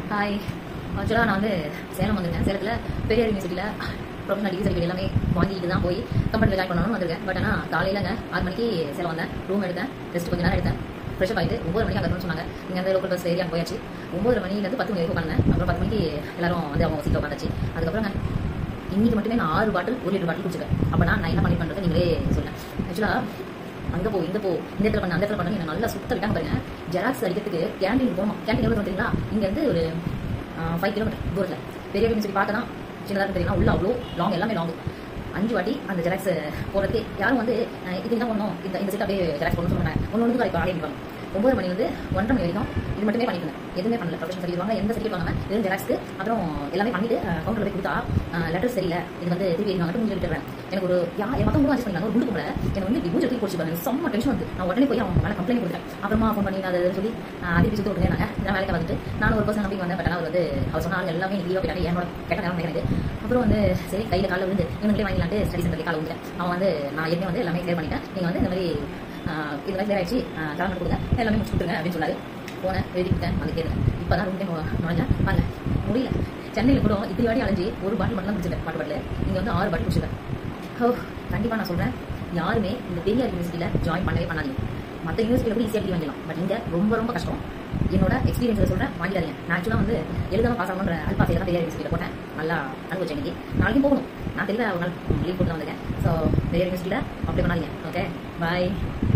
Hi. ஆக்சுவலாக நான் வந்து சேலம் வந்திருக்கேன். சேலத்தில் பெரியார் யூனிவர்சிட்டியில் ப்ரொஃபஷனல் டிகிரி சர்டிஃபிகேட் எல்லாமே வாங்கிட்டு தான் போய் கம்பெனியில் ஜாயின் பண்ணணும்னு வந்திருக்கேன். பட் ஆனால் காலையிலங்க 6 மணிக்கு சேலம் வந்தேன். ரூம் எடுத்தேன், ரெஸ்ட் கொஞ்சம் நேரம் எடுத்தேன், ஃப்ரெஷ்அப் ஆகிட்டு 9 மணிக்கு அங்கே சொன்னாங்க. இங்கே வந்து லோக்கல் பஸ் ஏரியா போயாச்சு. 9 மணிலேருந்து 10 மணி வரைக்கும் உட்காந்தேன். அப்புறம் 10 மணிக்கு எல்லாரும் வந்து அவங்க சீட்டில் உட்காந்துச்சு. அதுக்கப்புறம் இன்னைக்கு மட்டுமே நான் 6 பாட்டில் 1 லிட்டர் பாட்டில் குடிச்சிருக்கேன். அப்போ நான் என்ன பண்ணி பண்ணுறது நீங்களே சொல்லுங்கள். ஆக்சுவலாக அங்கே போ இந்த இடத்துல பண்ண அந்த இடத்துல பண்ணி என்ன நல்லா சுத்த விட்டாங்க பாருங்க. ஜெராக்ஸ் அடிக்கிறதுக்கு கேண்டீன் போகணும். கேண்டீன் எவ்வளோ தெரியுங்களா? இங்கேருந்து ஒரு 5 கிலோமீட்டர் தூரத்தில் பெரிய யூனிவர்சிட்டி பார்க்க தான் சின்னதாக தெரியுங்களா? உள்ள அவ்வளோ லாங், எல்லாமே லாங். 5 வாட்டி அந்த ஜெராக்ஸ் போகிறதுக்கு யாரும் வந்து இது தான் பண்ணணும், இந்த சீட் அப்படியே ஜெராக்ஸ் பண்ணணும்னு சொல்லுவாங்க. ஒன்று இப்போ ஆடி இருப்பாங்க. 9 மணி வந்து 1:30 மணி வரைக்கும் இது மட்டுமே பண்ணிட்டு எதுவுமே பண்ணல. ப்ரொஃபஷனல் சர்டிஃபிகேட் எந்த சர்டிஃபிகேட் வாங்க வெறும் ஜெராக்ஸ்க்கு அப்புறம் எல்லாமே பண்ணிட்டு கவுண்டர் போய் கொடுத்தா லெட்டர் சரியில்லை, இது வந்து திருப்பி வாங்கிட்டு மூஞ்சி விட்டுறேன். எனக்கு ஒரு என் மொத்தம் கூட அட்ஜஸ்ட் பண்ணிக்கலாம். ஒரு குண்டு கூட எனக்கு வந்து இப்படி மூஞ்சி எடுத்து போச்சு பாருங்க. செம்ம டென்ஷன் வந்து நான் உடனே போய் அவங்க மேலே கம்ப்ளைண்ட் கொடுத்தேன். அப்புறமா ஃபோன் பண்ணி அதை சொல்லி திருப்பி சுற்றி விட்டுருங்க. நான் வேலைக்கு வந்துட்டு நான் ஒரு பர்சன் நம்பி வந்தேன். பட் ஆனால் அவர் வந்து அவர் சொன்ன ஆள் எல்லாமே லீவாக போயிட்டாங்க. என்னோட கேட்ட நேரம் எனக்கு. அப்புறம் வந்து சரி கையில் காலில் விழுந்து இவங்களே வாங்கிலான்ட்டு ஸ்டடி சென்டர்லேயே காலை விழுந்தேன். அவன் வந்து நான் ஏற்கனவே வந்து எல்லாமே கிளியர் பண்ணிட்டேன், நீங்கள் வந்து இந்த மாதிரி இது மாதிரி கிளியர் ஆகிடுச்சு, கிளம்பி கொடுங்க, எல்லாமே முடிச்சு கொடுத்துருங்க அப்படின்னு சொன்னார். போனேன், எழுதி கொடுத்தேன், வந்து கேட்டேன். இப்போ தான் ரூம் நுழைஞ்சேன். வாங்க முடியல. சென்னையில் கூட இப்படி வாடி அலைஞ்சி ஒரு பாட்டில் மட்டும் தான் குடிச்சிருக்கேன். பாட்டில் இங்கே வந்து 6 பாட்டில் குடிச்சிருக்கேன். ஓ கண்டிப்பாக நான் சொல்கிறேன், யாருமே இந்த பெரியார் யூனிவர்சிட்டியில் ஜாயின் பண்ணவே பண்ணாதீங்க. மற்ற யூனிவர்சிட்டியில் கூட ஈஸியாக டிகிரி வாங்கிடலாம். பட் இங்கே ரொம்ப கஷ்டம். என்னோட எக்ஸ்பீரியன்ஸில் சொல்கிறேன், வாங்கிடாதீங்க. நான் ஆக்சுவலாக வந்து எழுதாமல் பாஸ் ஆகணுன்ற அல்பாசையில் தான் பெரியார் யூனிவர்சிட்டியில் போட்டேன். நல்லா அனுபவிச்சேன். இன்னைக்கு நாளைக்கும் போகணும். நான் தெரியல ஒரு நாள் லீவ் போட்டு தான் வந்திருக்கேன். ஸோ பெரியார் யூனிவர்சிட்டியில் அப்ளை பண்ணாதீங்க. ஓகே பாய்.